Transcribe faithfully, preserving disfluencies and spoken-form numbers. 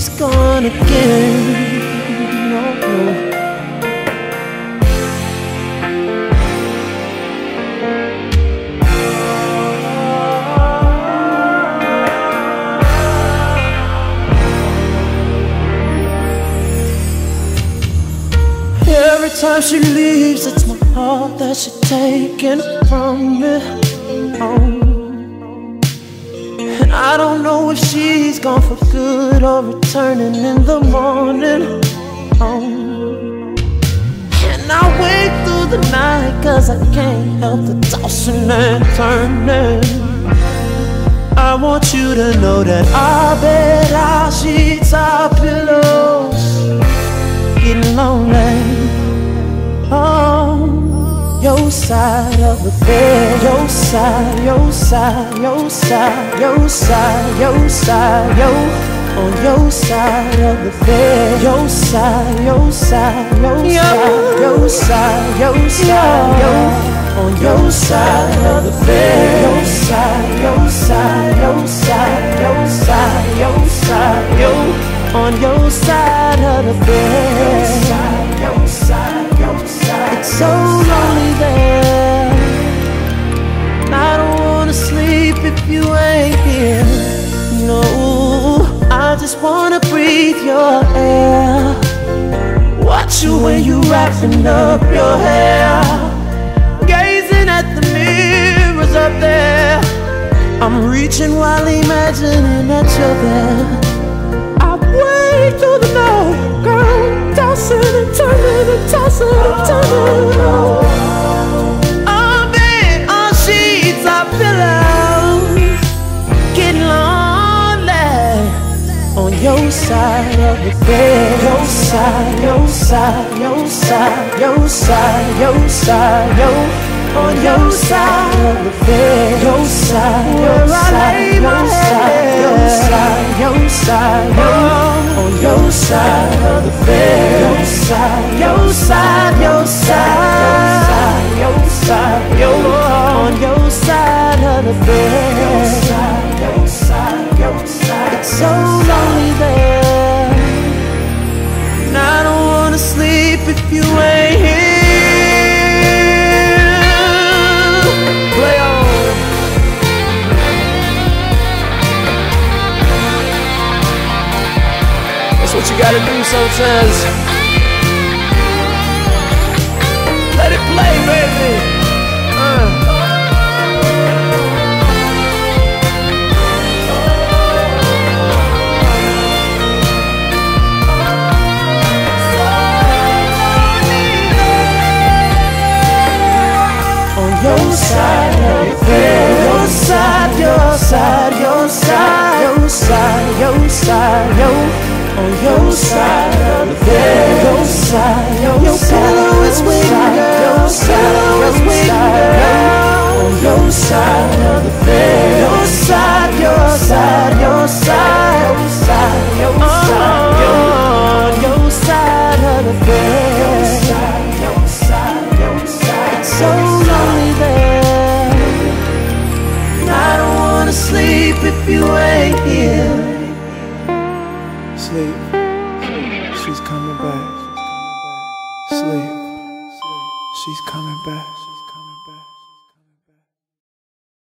she's gone again. No. Every time she leaves, it's my heart that she's taken from me. Oh. And I don't know if she's gone for good or returning in the morning. Oh. And I wait through the night, cause I can't help the tossing and turning. I want you to know that our bed, our sheets, our pillows getting lonely. Oh, your side of the bed, your side, your side, your side, your side, your side, yo. On your side of the bed, your side, your side, your side, your side, your side, yo. On your side of the bed, your side, your side, your side, your side, your side, yo. On your side of the bed, your side, your side, your side. It's so lonely there, and I don't wanna sleep if you ain't here. No, I just wanna breathe your air, watch you when you wrapping up your hair, gazing at the mirrors up there. I'm reaching while imagining that you're there. Way through the night, girl, tossing and turning and tossing and turning. Our bed, our sheets, our pillows getting lonely. On your side of the bed, your side, your side, your side, your side, your side, yo. On your side of the bed, your side, your side, your side, your side, your side, yo. On your side of the bed, your side, your side, your side, your side, yo. On your side of the bed, your side, your side, your side. It's so lonely there, and I don't wanna sleep if you ain't here. What you gotta do sometimes. Let it play, baby. uh. On your side of the bed, your side, your side, your side, your side, your side, yo. On your side of the bed, your side, your, your pillow is waiting, girl. Your pillow is waiting, girl. On your side of the bed, your side, your side, your side, your side, your side, on your side of the bed, your side, your side, your side. It's so lonely there, and I don't wanna sleep if you ain't here. Sleep, she's coming back. Sleep, she's coming back.